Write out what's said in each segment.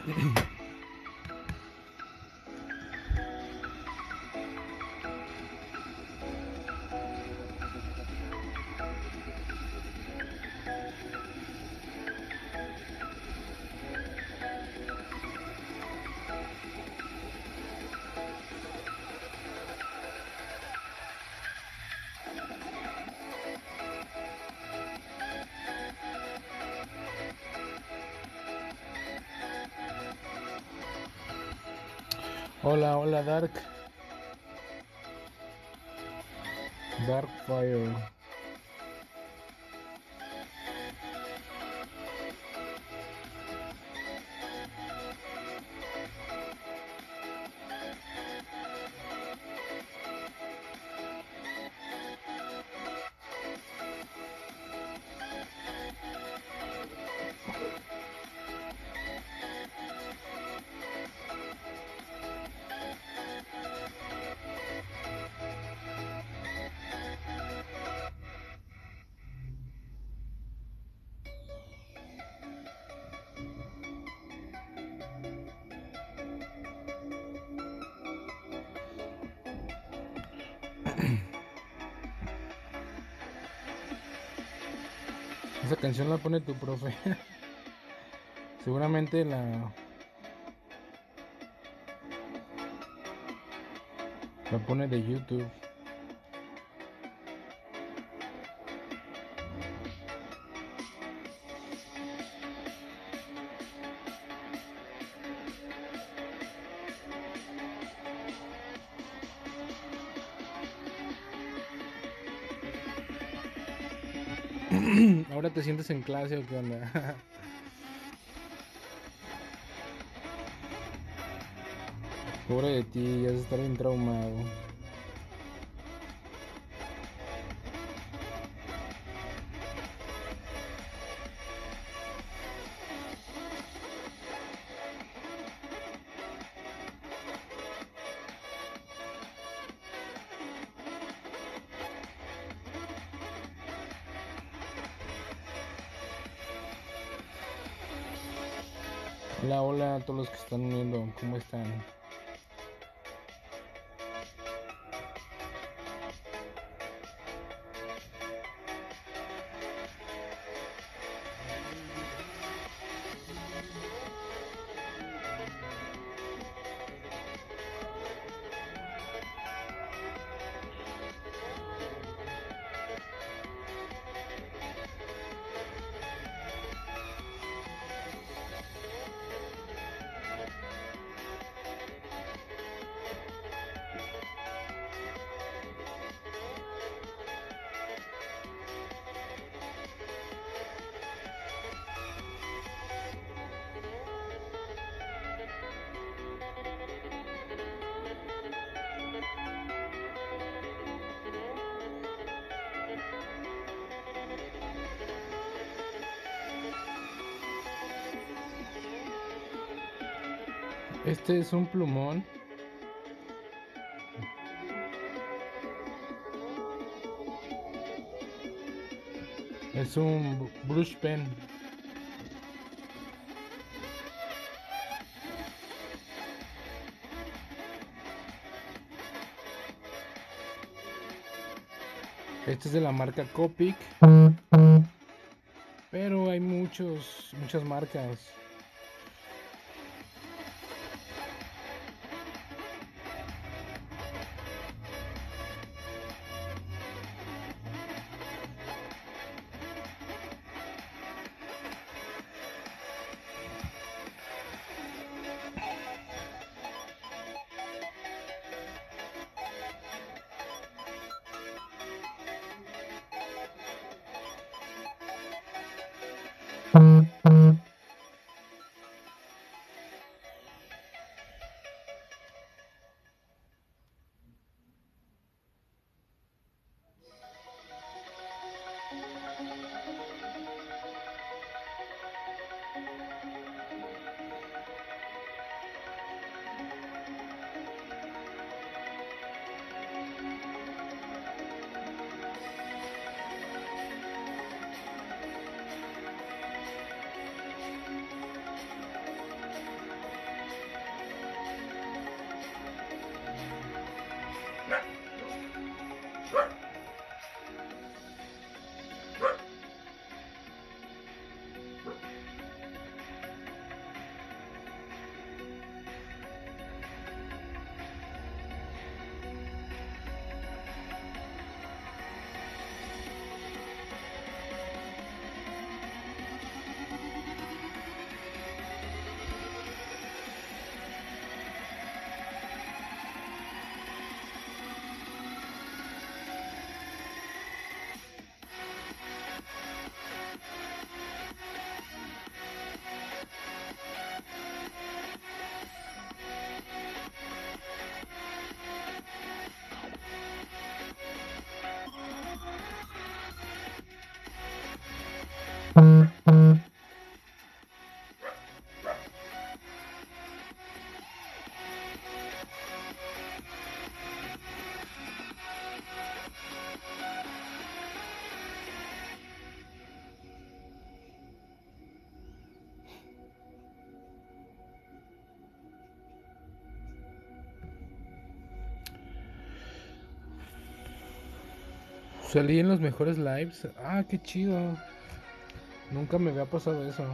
Hola, hola Dark Fire. Esa canción la pone tu profe. Seguramente la pone de YouTube. ¿Ahora te sientes en clase o qué onda? Pobre de ti, ya se está bien traumado. Hola, hola a todos los que están uniendo, ¿cómo están? Este es un plumón. Es un brush pen. Este es de la marca Copic. Pero hay muchas marcas. Salí en los mejores lives. Ah, qué chido. Nunca me había pasado eso.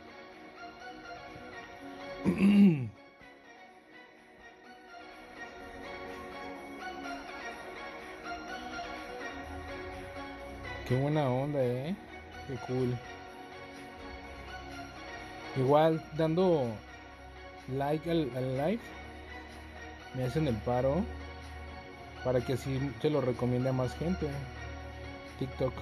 Qué buena onda, Qué cool. Igual dando like al live, me hacen el paro para que así se lo recomiende a más gente. TikTok.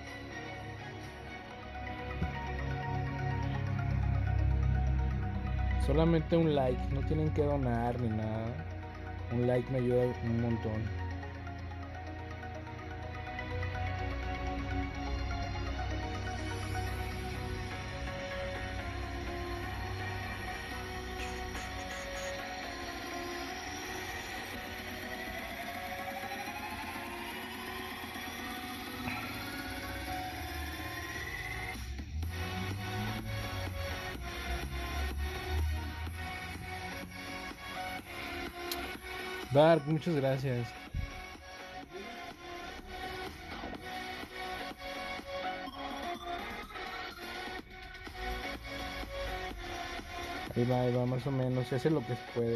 Solamente un like, no tienen que donar ni nada. Un like me ayuda un montón. Dark, muchas gracias. Ahí va, más o menos. Se hace lo que se puede.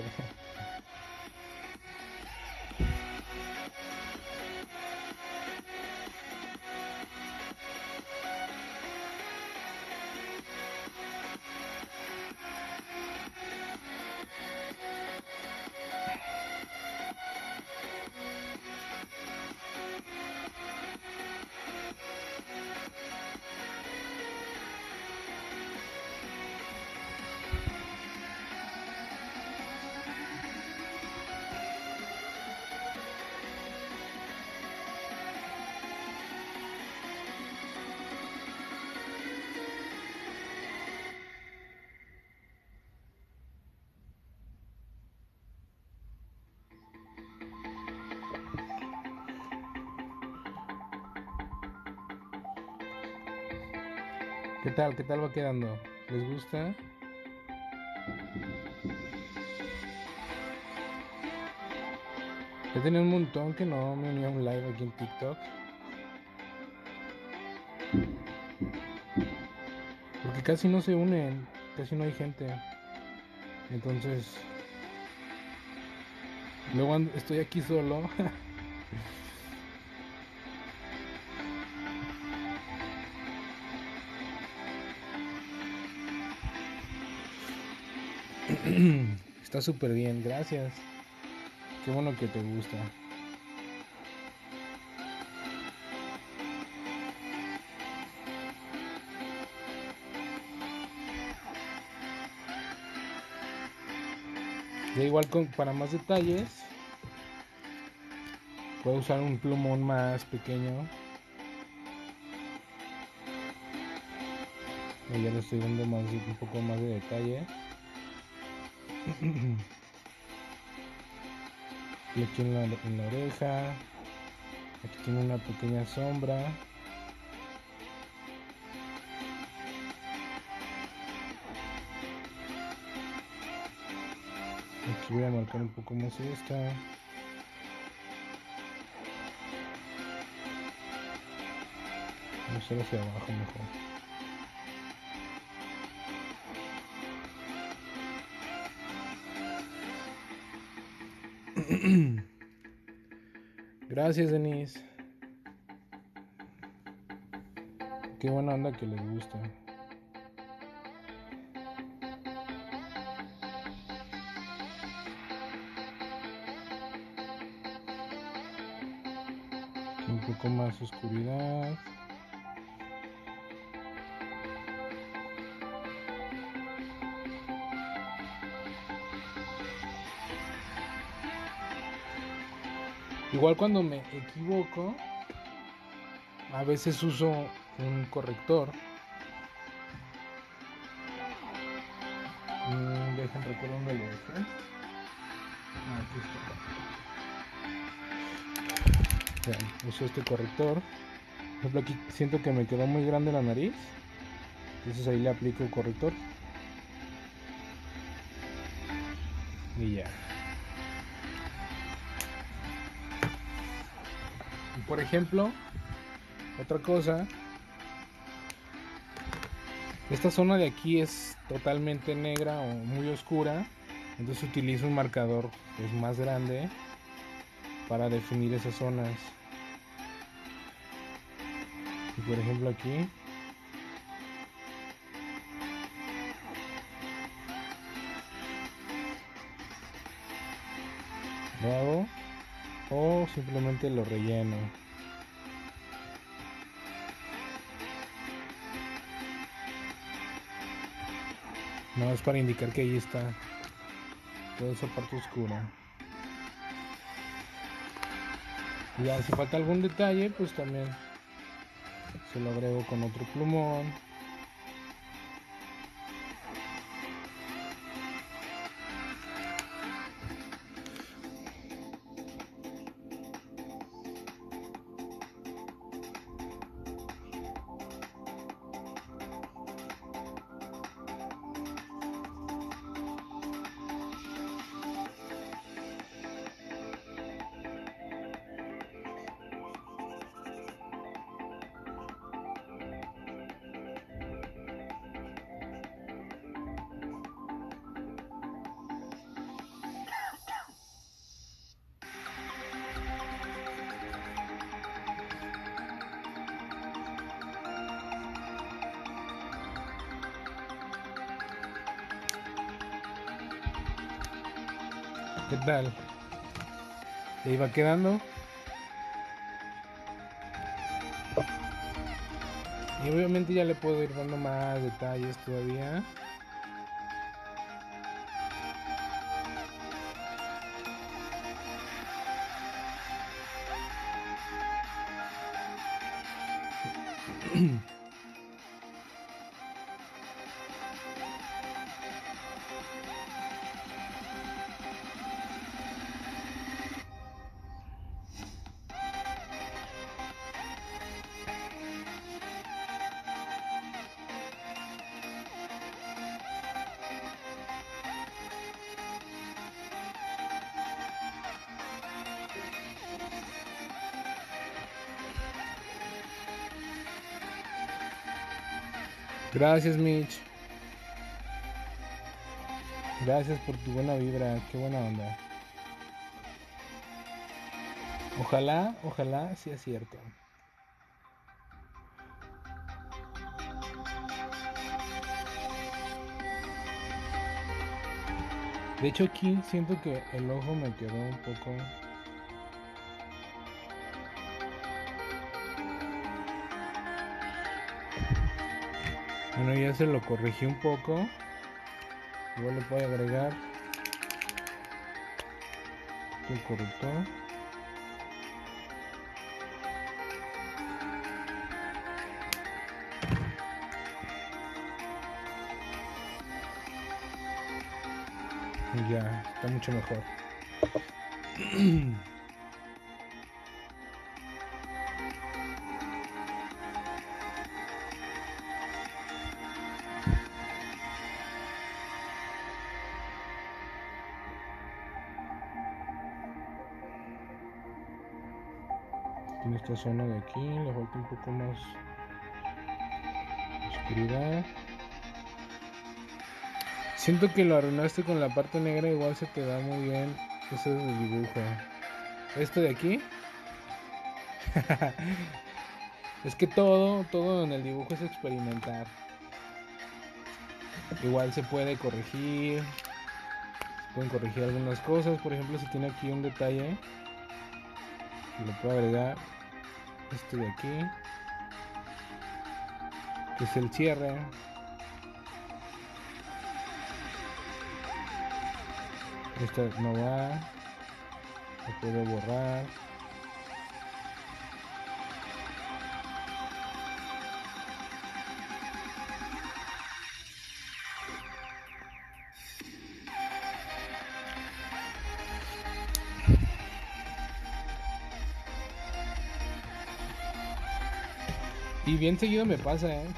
¿Qué tal? ¿Qué tal va quedando? ¿Les gusta? Ya tenía un montón que no me unía a un live aquí en TikTok. Porque casi no se unen, casi no hay gente. Entonces, luego estoy aquí solo. Está súper bien, gracias. Qué bueno que te gusta. Ya igual para más detalles, puedo usar un plumón más pequeño. Y ya le estoy dando un poco más de detalle. Y aquí en la oreja. Aquí tiene una pequeña sombra. Aquí voy a marcar un poco más esta. Vamos a hacer hacia abajo mejor. Gracias, Denise. Qué buena onda que les gusta. Un poco más oscuridad. Igual cuando me equivoco, a veces uso un corrector. Dejen recuerdo dónde lo dejé. Aquí está. Vean, uso este corrector. Por ejemplo, aquí siento que me quedó muy grande la nariz. Entonces ahí le aplico el corrector. Y ya. Y por ejemplo, otra cosa. Esta zona de aquí es totalmente negra o muy oscura. Entonces utilizo un marcador pues, más grande para definir esas zonas. Y por ejemplo aquí lo hago o simplemente lo relleno. No, es para indicar que ahí está toda esa parte oscura. Y ya si falta algún detalle, pues también se lo agrego con otro plumón. ¿Qué tal? ¿Te iba quedando? Y obviamente ya le puedo ir dando más detalles todavía. Gracias, Mitch. Gracias por tu buena vibra. Qué buena onda. Ojalá sea cierto. De hecho aquí siento que el ojo me quedó un poco... Bueno, ya se lo corregí un poco. Igual le puedo agregar el corrector. Y ya, está mucho mejor. En esta zona de aquí le falta un poco más oscuridad. Siento que lo arruinaste con la parte negra, igual se te da muy bien eso del dibujo. Esto de aquí. Es que todo en el dibujo es experimentar. Igual se puede corregir. Se pueden corregir algunas cosas. Por ejemplo, si tiene aquí un detalle, le puedo agregar esto de aquí, que es el cierre. Esto no va. Lo puedo borrar. Y bien seguido me pasa, ¿eh?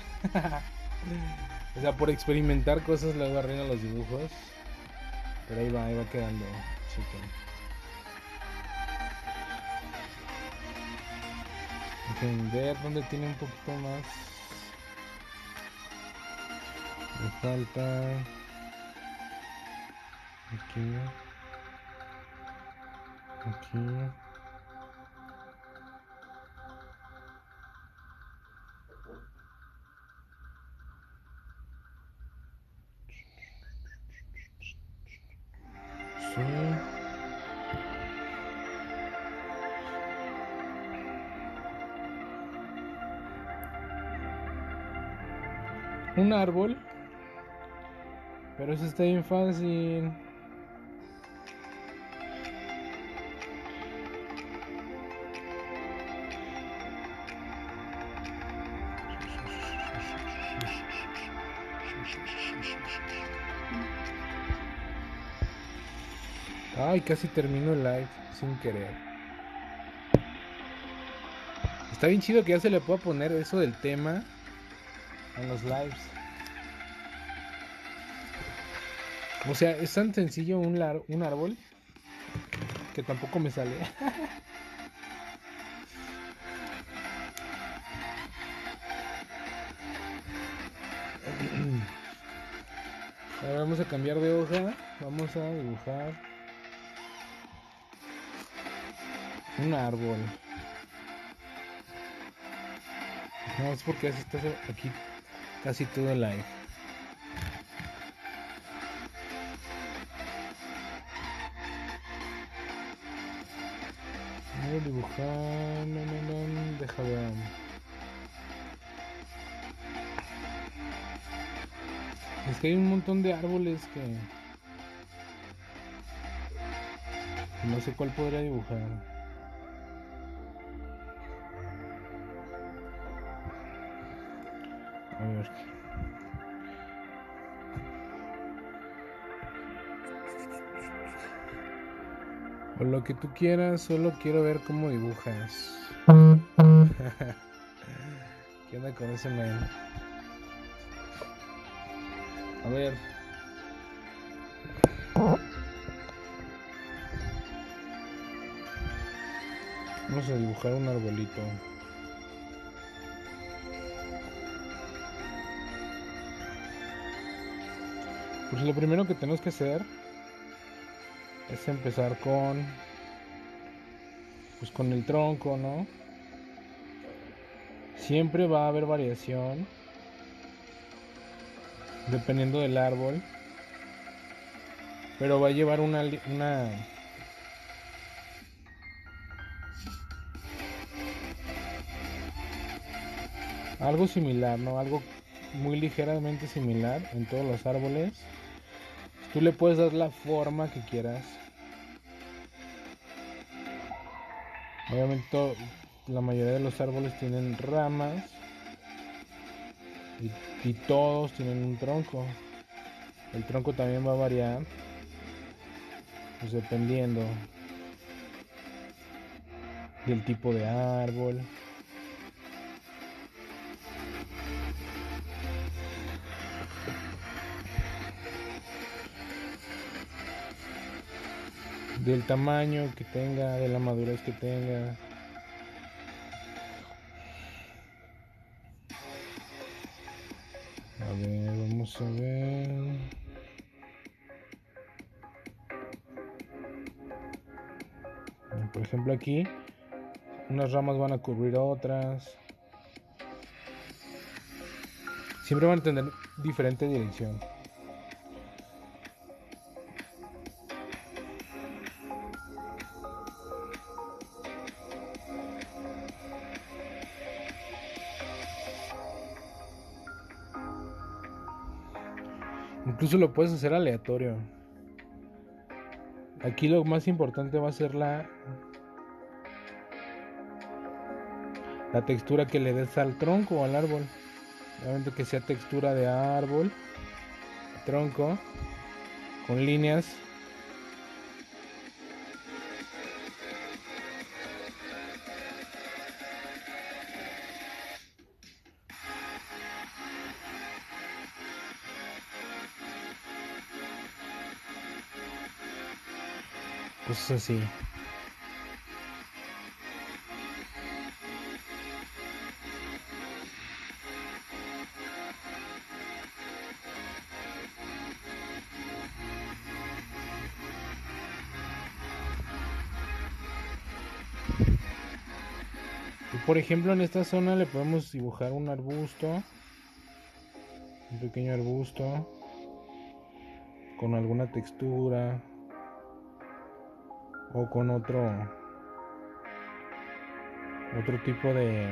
O sea, por experimentar cosas luego arruino los dibujos. Pero ahí va quedando chico. Dejen ver dónde tiene un poquito más. Me falta. Aquí. Aquí. Sí. Un árbol. Pero eso está bien fácil. Ay, casi termino el live sin querer. Está bien chido que ya se le pueda poner eso del tema en los lives. O sea, es tan sencillo un árbol que tampoco me sale. Ahora vamos a cambiar de hoja. Vamos a dibujar un árbol. No, es porque así está aquí casi todo el live. Voy a dibujar. Deja ver. Es que hay un montón de árboles que no sé cuál podría dibujar. A ver. O lo que tú quieras, solo quiero ver cómo dibujas. ¿Qué onda con ese man? A ver. Vamos a dibujar un arbolito. Pues lo primero que tenemos que hacer es empezar pues con el tronco, ¿no? Siempre va a haber variación dependiendo del árbol, pero va a llevar una algo similar, ¿no? Algo muy ligeramente similar en todos los árboles. Tú le puedes dar la forma que quieras. Obviamente la mayoría de los árboles tienen ramas y todos tienen un tronco. El tronco también va a variar, pues dependiendo del tipo de árbol. Del tamaño que tenga, de la madurez que tenga. Vamos a ver. Por ejemplo, aquí unas ramas van a cubrir otras. Siempre van a tener diferente dirección. Incluso lo puedes hacer aleatorio. Aquí lo más importante va a ser la textura que le des al tronco o al árbol. Obviamente que sea textura de árbol, tronco, con líneas. Cosas así. Y por ejemplo, en esta zona le podemos dibujar un arbusto, un pequeño arbusto con alguna textura o con otro tipo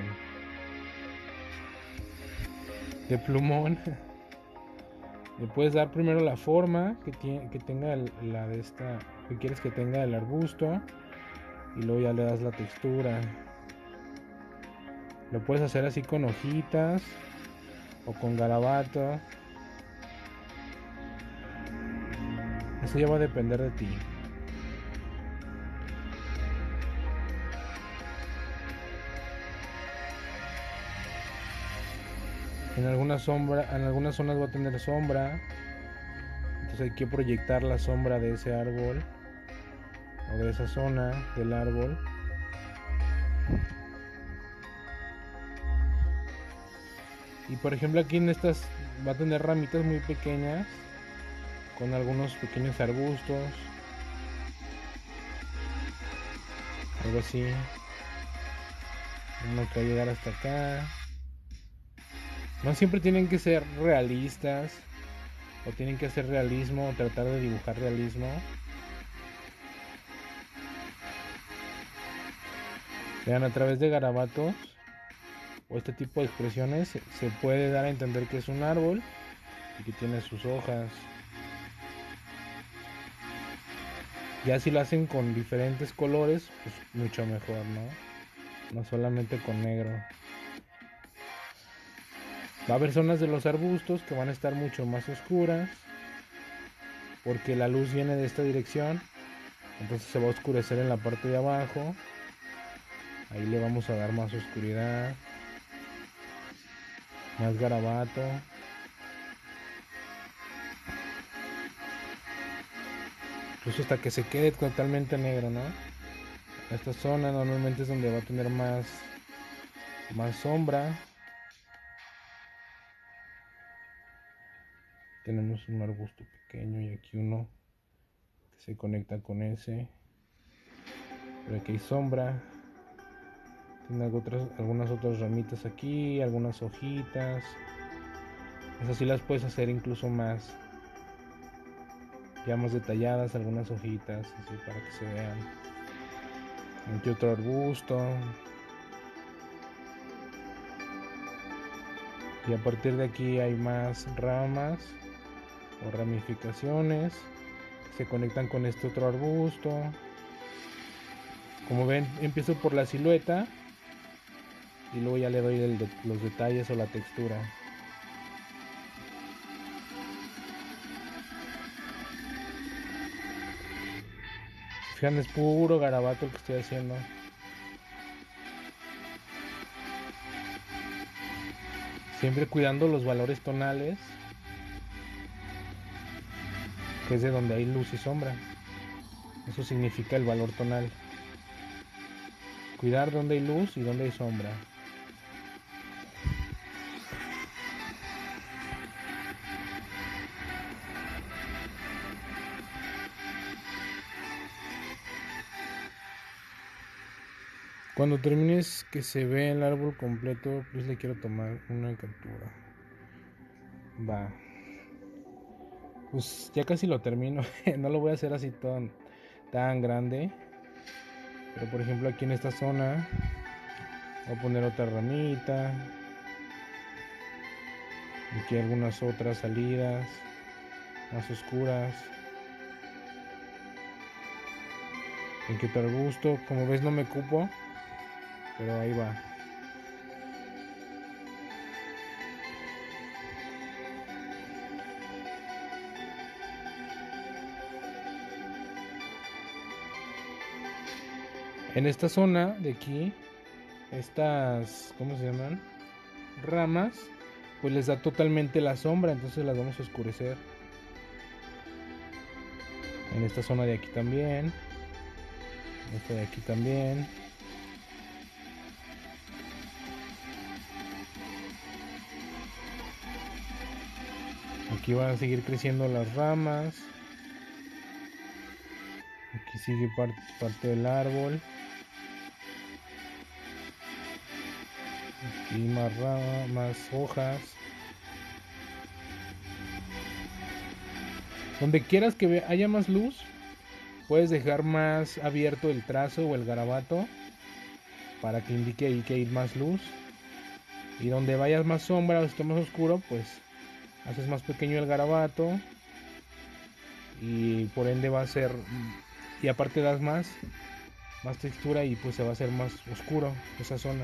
de plumón. Le puedes dar primero la forma que tenga la de esta que quieres que tenga el arbusto, y luego ya le das la textura. Lo puedes hacer así con hojitas o con garabato. Eso ya va a depender de ti. En algunas zonas va a tener sombra, entonces hay que proyectar la sombra de ese árbol o de esa zona del árbol. Y por ejemplo, aquí en estas va a tener ramitas muy pequeñas con algunos pequeños arbustos, algo así. Uno que va a llegar hasta acá. No siempre tienen que ser realistas, o tienen que hacer realismo, o tratar de dibujar realismo. Vean, a través de garabatos o este tipo de expresiones se puede dar a entender que es un árbol y que tiene sus hojas. Ya si lo hacen con diferentes colores, pues mucho mejor, ¿no? No solamente con negro. Va a haber zonas de los arbustos que van a estar mucho más oscuras, porque la luz viene de esta dirección, entonces se va a oscurecer en la parte de abajo. Ahí le vamos a dar más oscuridad, más garabato. Incluso hasta que se quede totalmente negro, ¿no? Esta zona normalmente es donde va a tener más sombra. Tenemos un arbusto pequeño y aquí uno que se conecta con ese. Pero aquí hay sombra. Tiene algunas otras ramitas aquí, algunas hojitas. Esas sí las puedes hacer incluso más, ya más detalladas, algunas hojitas, así para que se vean. Aquí otro arbusto. Y a partir de aquí hay más ramas o ramificaciones que se conectan con este otro arbusto. Como ven, empiezo por la silueta y luego ya le doy los detalles o la textura. Fijan, es puro garabato el que estoy haciendo. Siempre cuidando los valores tonales, que es de donde hay luz y sombra. Eso significa el valor tonal. Cuidar donde hay luz y donde hay sombra. Cuando termines que se ve el árbol completo, pues le quiero tomar una captura. Va. Pues ya casi lo termino. No lo voy a hacer así tan grande. Pero por ejemplo aquí en esta zona voy a poner otra ramita. Aquí algunas otras salidas más oscuras. En que tal gusto. Como ves no me cupo, pero ahí va. En esta zona de aquí, estas, ¿cómo se llaman? Ramas, pues les da totalmente la sombra, entonces las vamos a oscurecer. En esta zona de aquí también. En esta de aquí también. Aquí van a seguir creciendo las ramas. Aquí sigue parte del árbol. Aquí más ramas, más hojas. Donde quieras que haya más luz, puedes dejar más abierto el trazo o el garabato para que indique ahí que hay más luz. Y donde vayas más sombra o esté más oscuro, pues haces más pequeño el garabato y por ende va a ser, y aparte das más textura y pues se va a hacer más oscuro esa zona.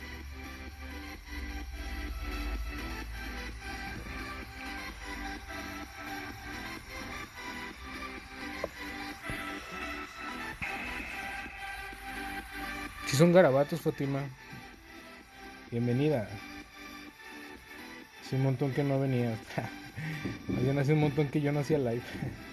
Si son garabatos, Fátima, bienvenida. Hace un montón que no venías. Hace un montón que yo no hacía live.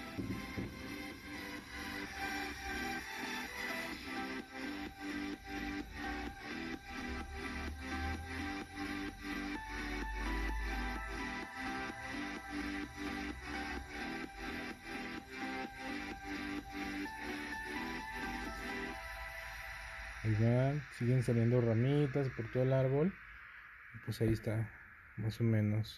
Ahí van, siguen saliendo ramitas por todo el árbol. Pues ahí está, más o menos.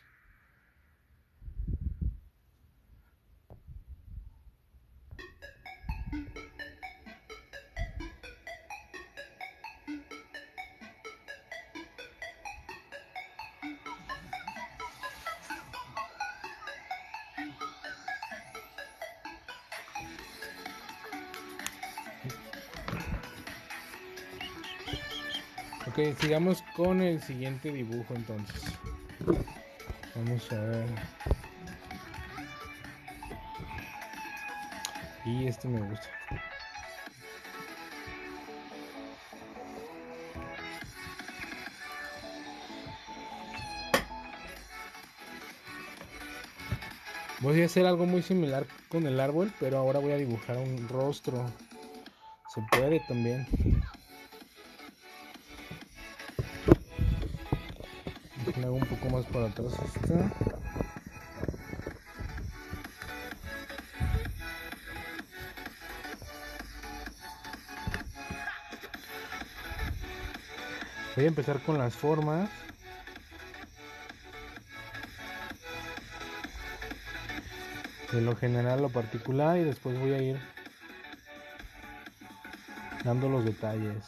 Ok, sigamos con el siguiente dibujo entonces. Vamos a ver. Y este me gusta. Voy a hacer algo muy similar con el árbol, pero ahora voy a dibujar un rostro. Se puede también. Le hago un poco más para atrás esta. Voy a empezar con las formas. De lo general a lo particular y después voy a ir dando los detalles.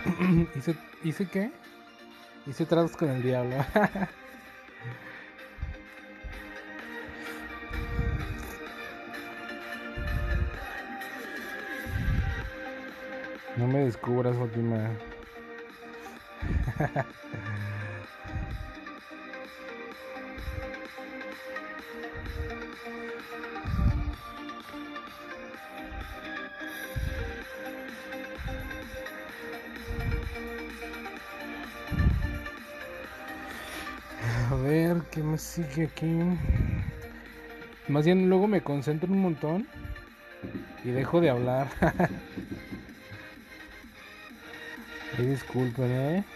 ¿Hice qué? Hice tratos con el diablo. No me descubras, Fátima. A ver, ¿qué más sigue aquí? Más bien luego me concentro un montón y dejo de hablar. Ay, disculpen,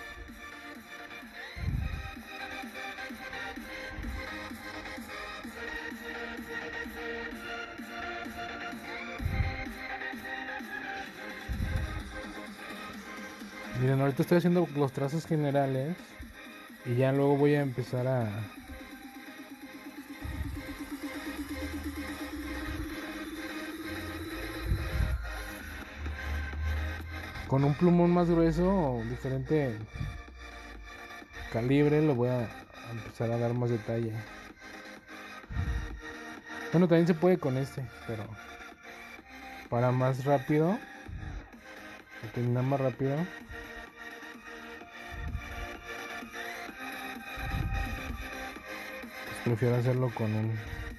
Miren, ahorita estoy haciendo los trazos generales y ya luego voy a empezar a... Con un plumón más grueso o diferente calibre le voy a empezar a dar más detalle. Bueno, también se puede con este, pero para más rápido, para terminar más rápido, pues prefiero hacerlo con un...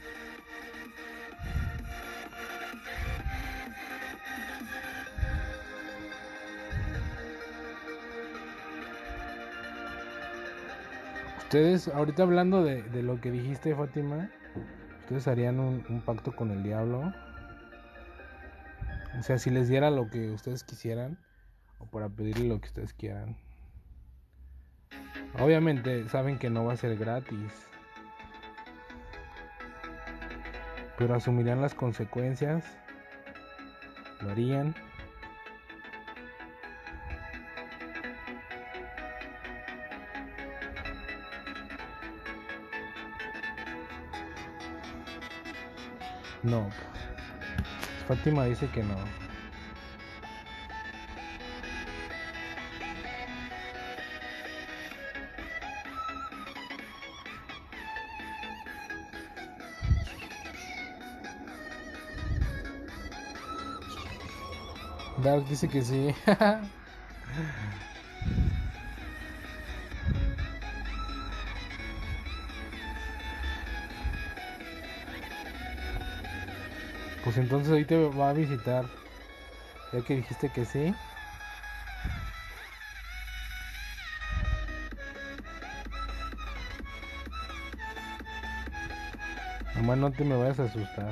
Ustedes, ahorita hablando de lo que dijiste, Fátima, ¿ustedes harían un pacto con el diablo? O sea, si les diera lo que ustedes quisieran, o para pedirle lo que ustedes quieran. Obviamente saben que no va a ser gratis, pero asumirían las consecuencias, lo harían. No, Fátima dice que no. Dark dice que sí. Pues entonces hoy te va a visitar, ya que dijiste que sí. Nomás no te me vayas a asustar.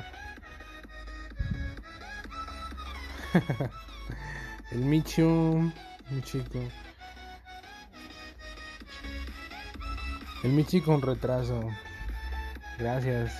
El Michu, mi chico. El Michi con retraso. Gracias.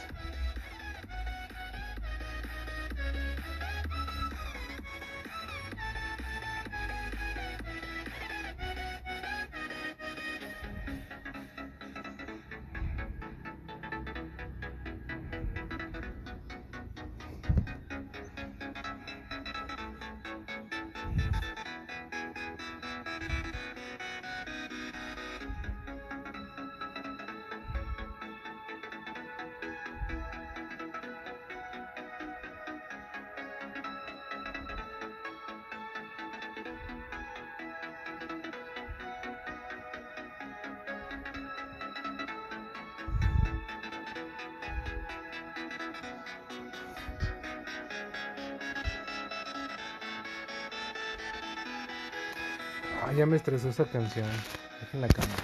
Ah, ya me estresó esa canción. Dejen la cámara.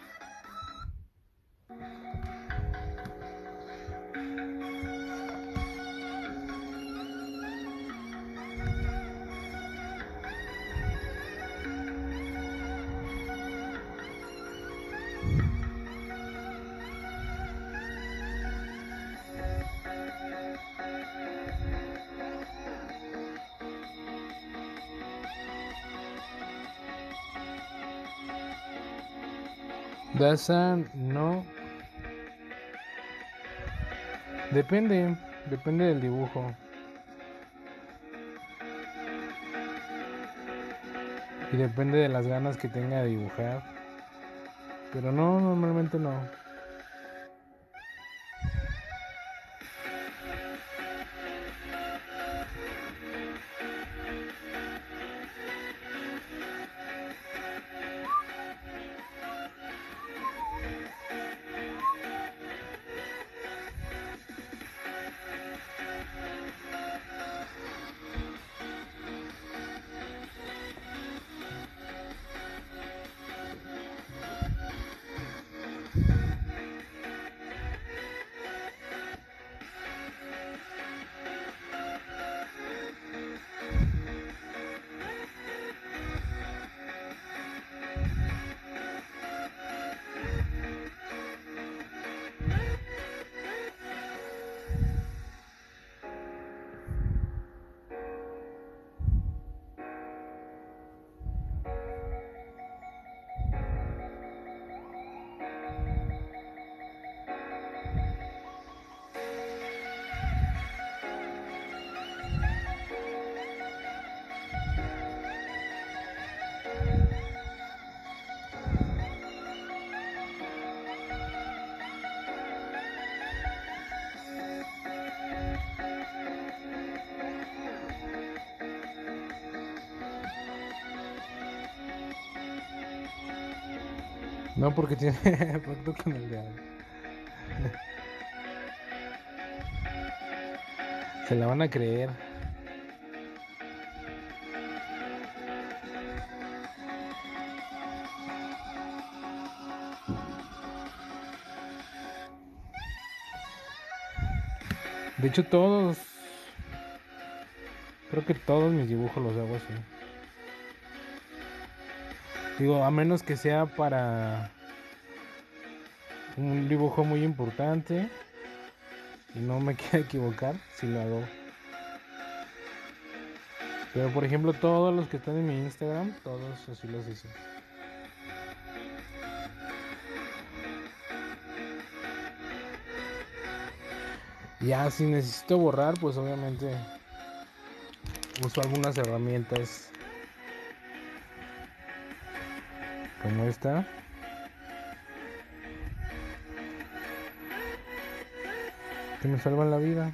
Dazan, no. Depende del dibujo. Y depende de las ganas que tenga de dibujar. Pero no, normalmente no. No, porque tiene pacto con el diablo. Se la van a creer. De hecho, creo que todos mis dibujos los hago así. Digo, a menos que sea para un dibujo muy importante y no me quiera equivocar, si lo hago. Pero por ejemplo, todos los que están en mi Instagram, todos así los hice. Ya, si necesito borrar, pues obviamente uso algunas herramientas como esta. Que me salvan la vida.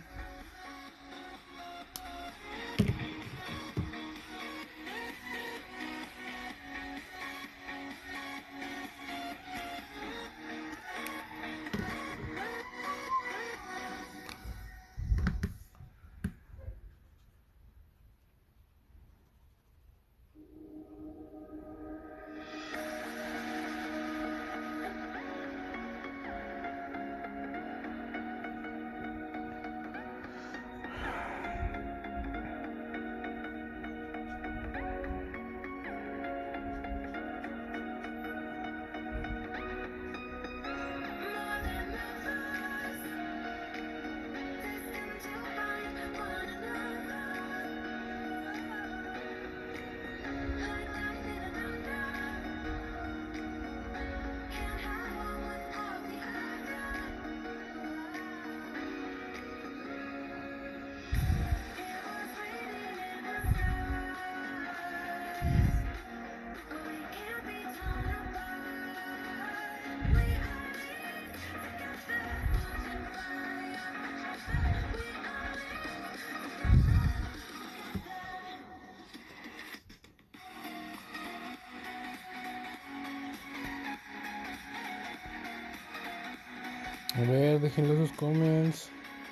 A ver, déjenlo sus comments.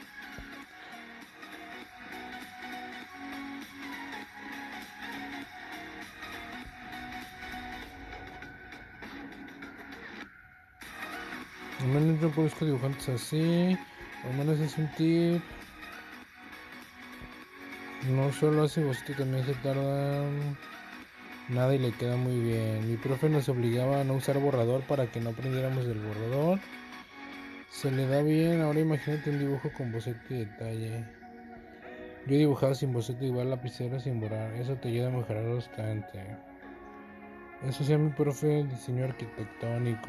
Al menos yo conozco dibujantes así. Al menos es un tip. No solo hace boceto, también se tarda nada y le queda muy bien. Mi profe nos obligaba a no usar borrador para que no aprendiéramos del borrador. Se le da bien. Ahora imagínate un dibujo con boceto y detalle. Yo dibujaba sin boceto, igual lapicero sin borrar. Eso te ayuda a mejorar bastante. Eso sí, a mi profe de diseño arquitectónico.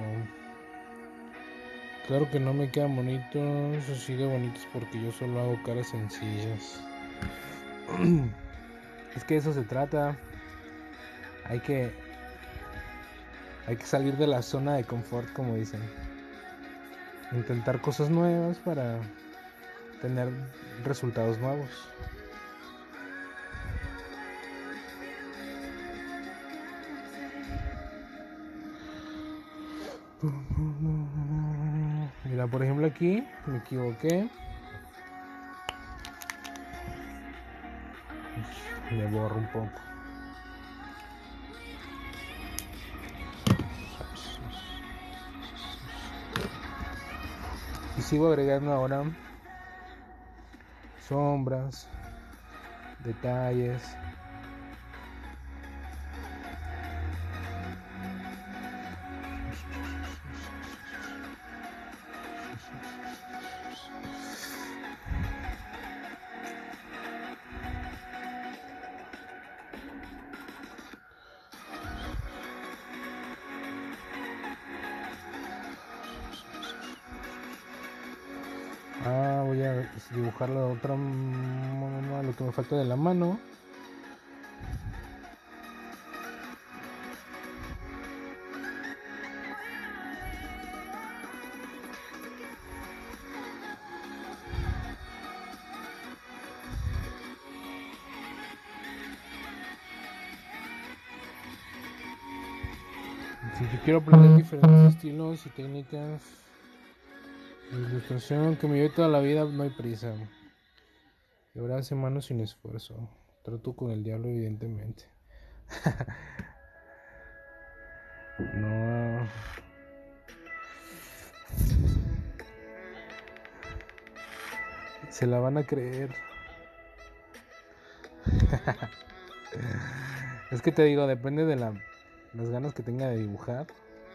Claro que no me quedan bonitos, así de bonitos, porque yo solo hago caras sencillas. Es que de eso se trata. Hay que salir de la zona de confort, como dicen. Intentar cosas nuevas para tener resultados nuevos. Mira, por ejemplo, aquí me equivoqué. Le borro un poco. Y sigo agregando ahora sombras, detalles. Voy a dibujar la otra, lo que me falta de la mano. Si yo quiero aprender diferentes estilos y técnicas de ilustración que me lleve toda la vida, no hay prisa. Y ahora hace manos sin esfuerzo. Trato con el diablo, evidentemente. No. Se la van a creer. Es que te digo, depende de las ganas que tenga de dibujar.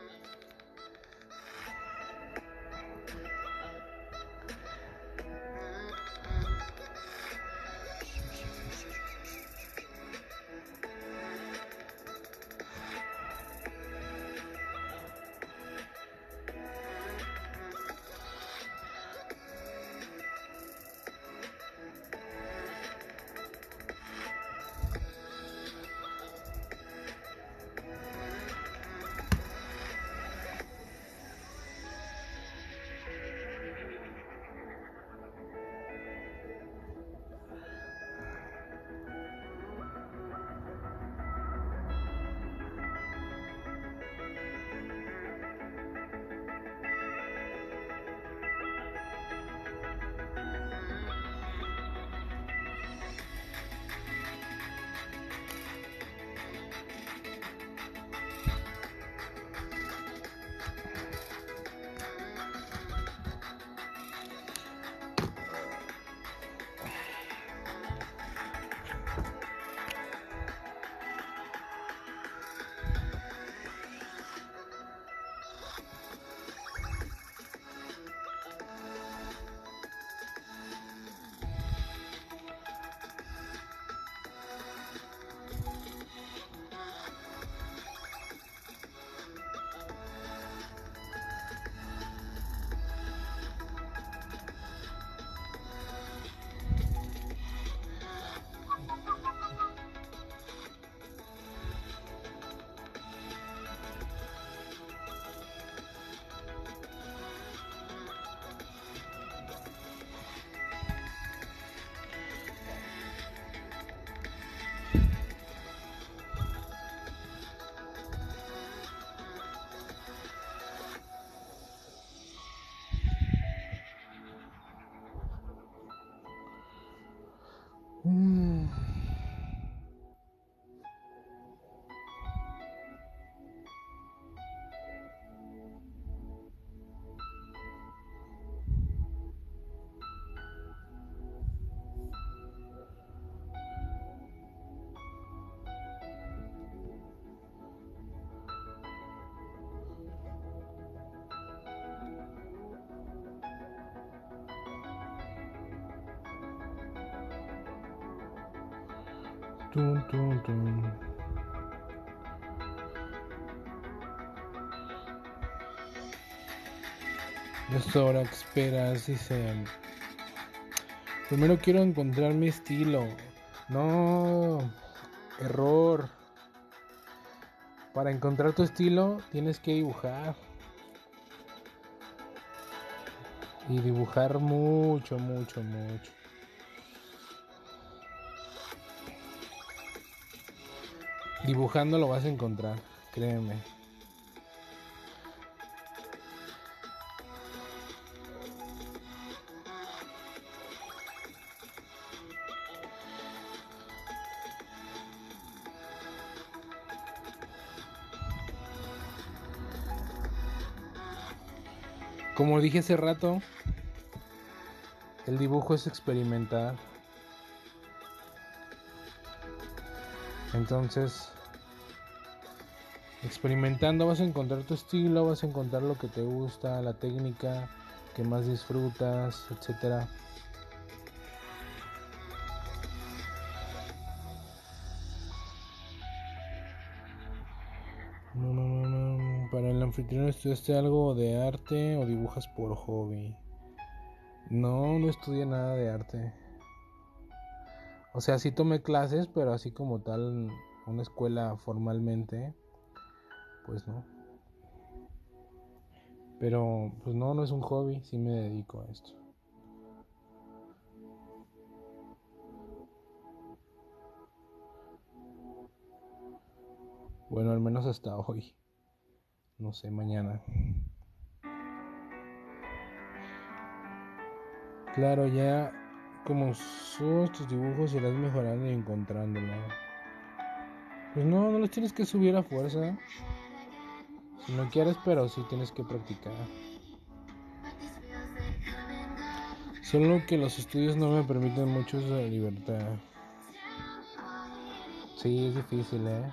Tun, tun, tun. Esto ahora que esperas, dice. Primero quiero encontrar mi estilo. No, error. Para encontrar tu estilo tienes que dibujar. Y dibujar mucho, mucho, mucho. Dibujando lo vas a encontrar, créeme. Como dije hace rato, el dibujo es experimentar. Entonces, experimentando vas a encontrar tu estilo, vas a encontrar lo que te gusta, la técnica que más disfrutas, etcétera. Para el anfitrión, ¿estudiaste algo de arte o dibujas por hobby? No, no estudié nada de arte. O sea, sí tomé clases, pero así como tal, una escuela formalmente, pues no. Pero, pues no, no es un hobby, sí me dedico a esto. Bueno, al menos hasta hoy. No sé, mañana. Claro, ya como subes tus dibujos irás mejorando y encontrándolo. Pues no, no los tienes que subir a fuerza. Si no quieres, pero sí tienes que practicar. Solo que los estudios no me permiten mucho esa libertad. Sí, es difícil, ¿eh?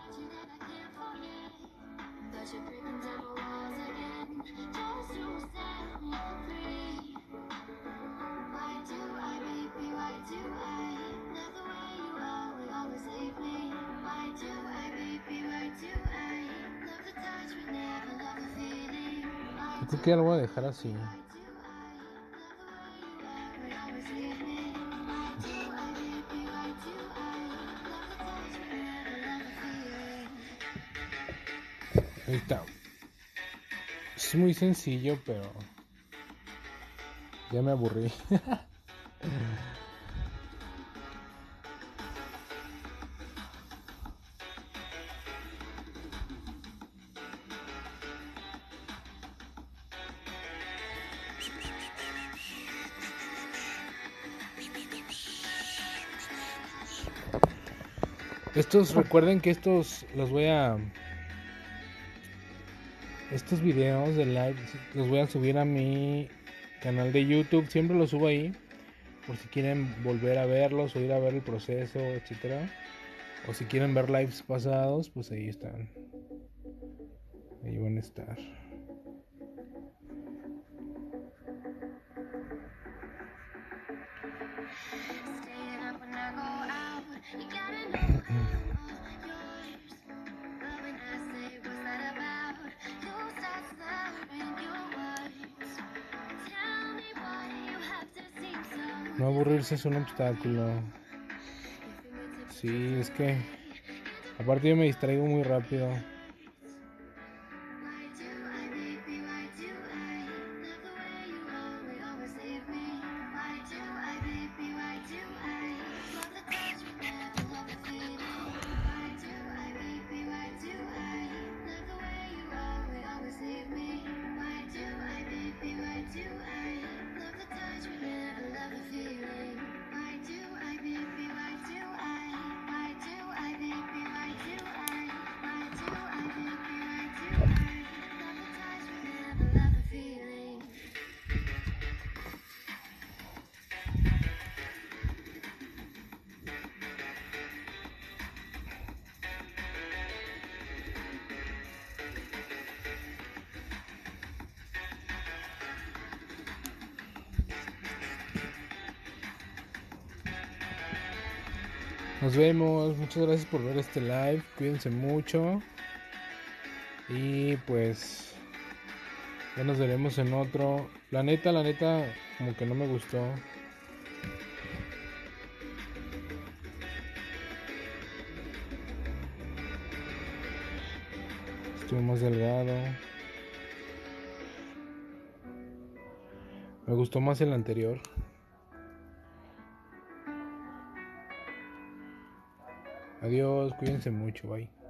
Yo creo que ya lo voy a dejar así. Ahí está. Es muy sencillo, pero ya me aburrí. Recuerden que estos videos de live los voy a subir a mi canal de YouTube. Siempre los subo ahí, por si quieren volver a verlos o ir a ver el proceso, etcétera. O si quieren ver lives pasados, pues ahí están. Ahí van a estar. No aburrirse es un obstáculo. Sí, es que aparte yo me distraigo muy rápido. Nos vemos, muchas gracias por ver este live, cuídense mucho y pues ya nos veremos en otro. La neta, como que no me gustó. Estuvo más delgado. Me gustó más el anterior. Adiós, cuídense mucho, bye.